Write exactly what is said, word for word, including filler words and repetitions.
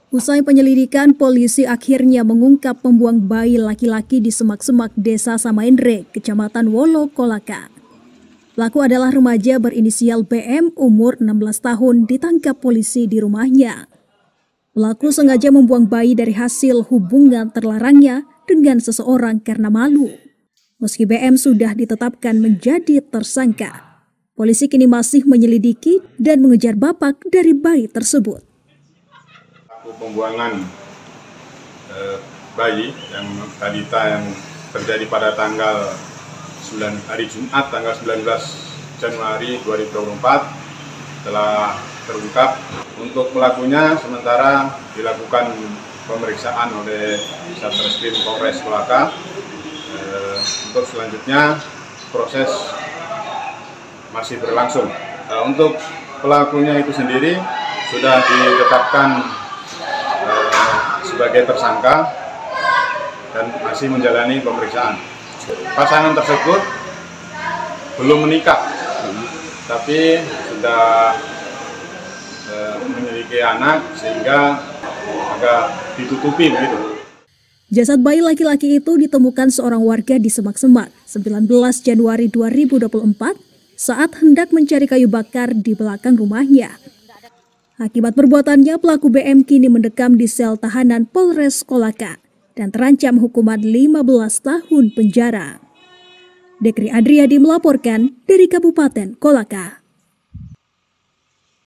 Usai penyelidikan, polisi akhirnya mengungkap pembuang bayi laki-laki di semak-semak Desa Samaindre, Kecamatan Wolo, Kolaka. Pelaku adalah remaja berinisial B M, umur enam belas tahun, ditangkap polisi di rumahnya. Pelaku sengaja membuang bayi dari hasil hubungan terlarangnya dengan seseorang karena malu. Meski B M sudah ditetapkan menjadi tersangka, polisi kini masih menyelidiki dan mengejar bapak dari bayi tersebut. Pembuangan eh, bayi yang balita yang terjadi pada tanggal sembilan hari Jumat tanggal sembilan belas Januari dua ribu dua puluh empat telah terungkap. Untuk pelakunya sementara dilakukan pemeriksaan oleh Satreskrim Polres Kolaka. Eh, untuk selanjutnya proses masih berlangsung. Eh, untuk pelakunya itu sendiri sudah ditetapkan sebagai tersangka dan masih menjalani pemeriksaan. Pasangan tersebut belum menikah, tapi sudah e, memiliki anak sehingga agak ditutupi begitu. Jasad bayi laki-laki itu ditemukan seorang warga di Semak-Semak sembilan belas Januari dua ribu dua puluh empat saat hendak mencari kayu bakar di belakang rumahnya. Akibat perbuatannya, pelaku B M kini mendekam di sel tahanan Polres Kolaka dan terancam hukuman lima belas tahun penjara. Dekri Adriadi melaporkan dari Kabupaten Kolaka.